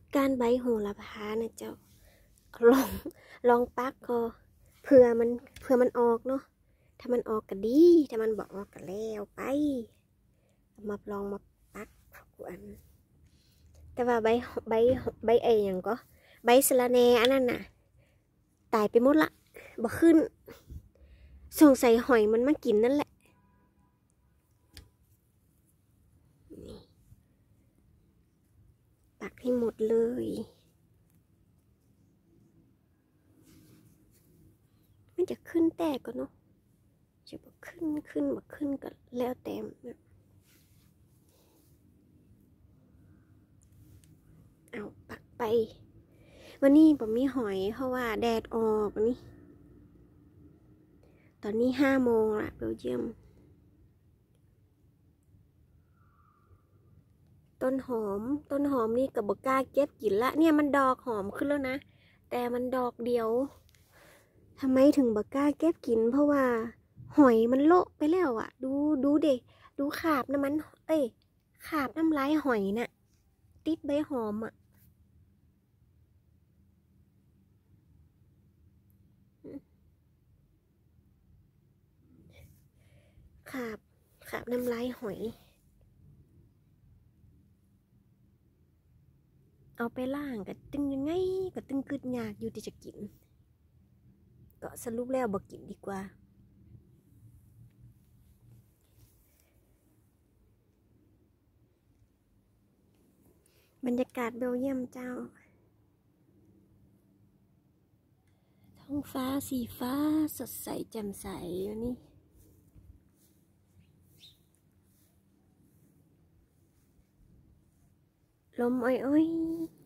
การใบโหระพานะเจ้าลองลองปักก็เผื่อมันออกเนาะถ้ามันออกก็ดีถ้ามันบอกออกก็แล้วไปมาลองมาปักกวนแต่ว่าใบอย่างก็ใบสะระแหน่อันนั้นน่ะตายไปหมดละบ่ขึ้นสงสัยหอยมันมากินนั่นแหละปักให้หมดเลยมันจะขึ้นแต่ก็เนาะจะบ่ขึ้นบ่ขึ้นก็แล้วแต่เอาปักไปวันนี้ผมมีหอยเพราะว่าแดดออกนี่ตอนนี้5 โมงละเบลเยียมต้นหอมนี่กับบกล้าเก็บกินละเนี่ยมันดอกหอมขึ้นแล้วนะแต่มันดอกเดียวทำไมถึงบกล้าเก็บกินเพราะว่าหอยมันโละไปแล้วอะดูเด็กดูขาบน้ำมันขาบน้ำลายหอยน่ะติดใบหอมอะขาบน้ำลายหอยเอาไปล่างกับตึงยังไงกับตึงกึดยากอยู่ที่จะกินก็สรุปแล้วบอกกินดีกว่าบรรยากาศเบลเยียมเจ้าท้องฟ้าสีฟ้าสดใสแจ่มใสวันนี้ลมอ้อย